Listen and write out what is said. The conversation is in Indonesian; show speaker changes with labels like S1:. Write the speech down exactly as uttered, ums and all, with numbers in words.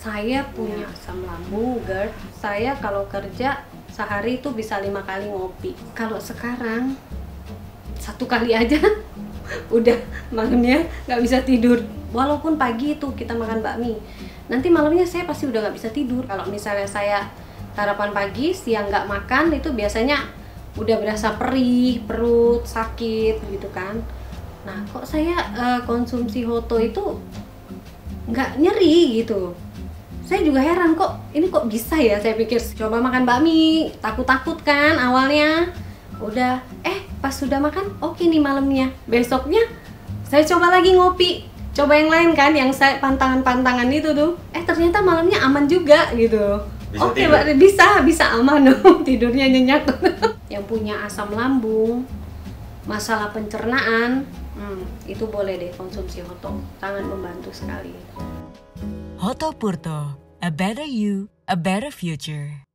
S1: Saya punya asam lambung, GERD. Saya kalau kerja sehari itu bisa lima kali ngopi. Kalau sekarang satu kali aja udah malamnya nggak bisa tidur. Walaupun pagi itu kita makan bakmi, nanti malamnya saya pasti udah nggak bisa tidur. Kalau misalnya saya sarapan pagi, siang nggak makan, itu biasanya udah berasa perih, perut sakit gitu kan. Nah, kok saya uh, konsumsi Hoto itu nggak nyeri gitu. Saya juga heran, kok ini kok bisa ya. Saya pikir coba makan bakmi, takut-takut kan awalnya. Udah, eh pas sudah makan, oke nih malamnya. Besoknya saya coba lagi ngopi, coba yang lain kan, yang saya pantangan-pantangan itu tuh. Eh ternyata malamnya aman juga gitu. Oke, okay, bisa, bisa aman dong, tidurnya nyenyak. Yang punya asam lambung, masalah pencernaan, hmm, itu boleh deh konsumsi Hoto, sangat membantu sekali.
S2: Hoto Purto, a better you, a better future.